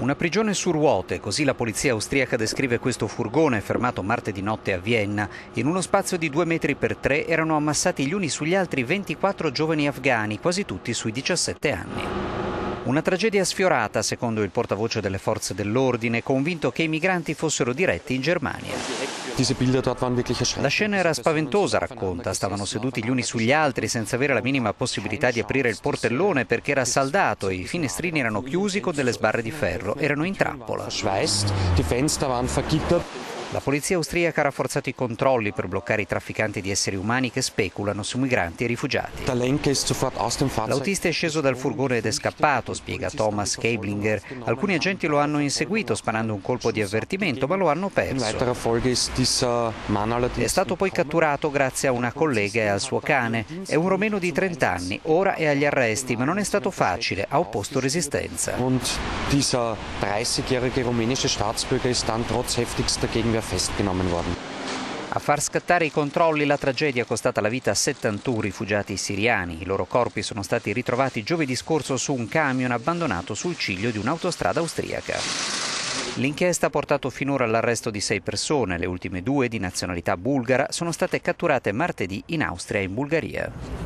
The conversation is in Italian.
Una prigione su ruote, così la polizia austriaca descrive questo furgone fermato martedì notte a Vienna. In uno spazio di 2 metri per 3 erano ammassati gli uni sugli altri 24 giovani afghani, quasi tutti sui 17 anni. Una tragedia sfiorata, secondo il portavoce delle forze dell'ordine, convinto che i migranti fossero diretti in Germania. La scena era spaventosa, racconta. Stavano seduti gli uni sugli altri senza avere la minima possibilità di aprire il portellone perché era saldato e i finestrini erano chiusi con delle sbarre di ferro. Erano in trappola. La polizia austriaca ha rafforzato i controlli per bloccare i trafficanti di esseri umani che speculano su migranti e rifugiati. L'autista è sceso dal furgone ed è scappato, spiega Thomas Keiblinger. Alcuni agenti lo hanno inseguito sparando un colpo di avvertimento, ma lo hanno perso. È stato poi catturato grazie a una collega e al suo cane. È un romeno di 30 anni, ora è agli arresti, ma non è stato facile, ha opposto resistenza. Dieser 30-jährige rumänische Staatsbürger ist dann trotz heftigster Gegenwehr festgenommen worden. A far scattare i controlli la tragedia è costata la vita a 71 rifugiati siriani. I loro corpi sono stati ritrovati giovedì scorso su un camion abbandonato sul ciglio di un'autostrada austriaca. L'inchiesta ha portato finora all'arresto di 6 persone. Le ultime 2, di nazionalità bulgara, sono state catturate martedì in Austria e in Bulgaria.